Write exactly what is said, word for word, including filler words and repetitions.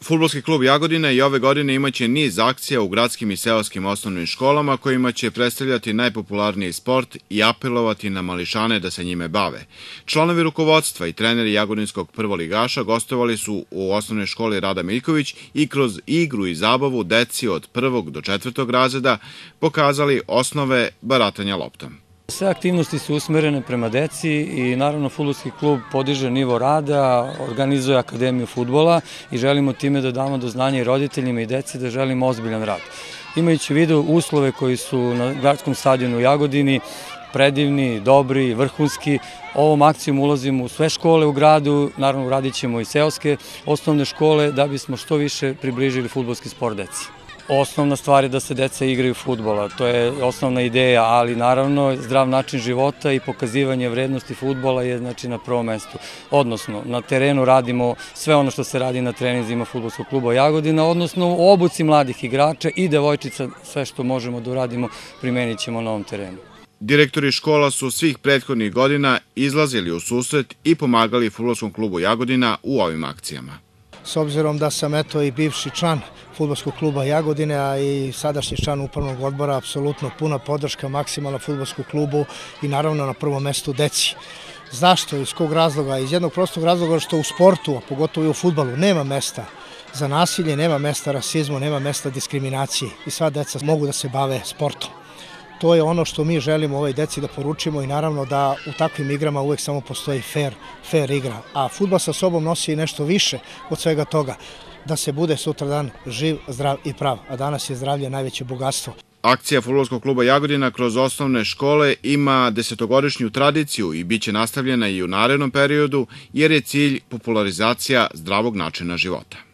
Fudbalski klub Jagodina i ove godine imaće niz akcija u gradskim i seoskim osnovnim školama kojima će predstavljati najpopularniji sport i apelovati na mališane da se njime bave. Članovi rukovodstva i treneri jagodinskog prvoligaša gostovali su u osnovnoj školi Rada Miljković i kroz igru i zabavu deci od prvog do četvrtog razreda pokazali osnove baratanja loptom. Sve aktivnosti su usmerene prema deci i naravno fudbalski klub podiže nivo rada, organizuje akademiju fudbala i želimo time da damo do znanja i roditeljima i deci da želimo ozbiljan rad. Imajući u vidu uslove koji su na gradskom stadionu u Jagodini, predivni, dobri, vrhunski, ovom akcijom ulazimo u sve škole u gradu, naravno uradit ćemo i seoske osnovne škole da bismo što više približili fudbalski sport deci. Osnovna stvar je da se deca igraju fudbala, to je osnovna ideja, ali naravno zdrav način života i pokazivanje vrednosti fudbala je znači na prvom mestu. Odnosno, na terenu radimo sve ono što se radi na treninzima Fudbalskog kluba Jagodina, odnosno u obuci mladih igrača i devojčica, sve što možemo da uradimo primenit ćemo na ovom terenu. Direktori škola su svih prethodnih godina izlazili u susret i pomagali Fudbalskom klubu Jagodina u ovim akcijama. S obzirom da sam eto i bivši član Fudbalskog kluba Jagodine, a i sadašnji član upravnog odbora, apsolutno puna podrška maksimalna Fudbalskom klubu i naravno na prvom mestu deci. Zašto? Iz kog razloga? Iz jednog prostog razloga što u sportu, a pogotovo i u fudbalu, nema mesta za nasilje, nema mesta rasizmu, nema mesta diskriminaciji i sva deca mogu da se bave sportom. To je ono što mi želimo ovoj deci da poručimo i naravno da u takvim igrama uvek samo postoji fair, fair igra. A fudbal sa sobom nosi i nešto više od svega toga, da se bude sutradan živ, zdrav i prav, a danas je zdravlje najveće bogatstvo. Akcija Fudbalskog kluba Jagodina kroz osnovne škole ima desetogodišnju tradiciju i bit će nastavljena i u narednom periodu jer je cilj popularizacija zdravog načina života.